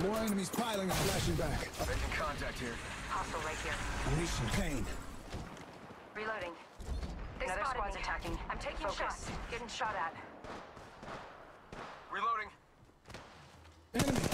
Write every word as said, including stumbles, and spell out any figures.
More enemies piling and flashing back. Making contact here. Hostile right here. Unleashing pain. Reloading. They Another spotted squad's me. attacking. I'm taking Focus. shots. Getting shot at. Reloading. Enemy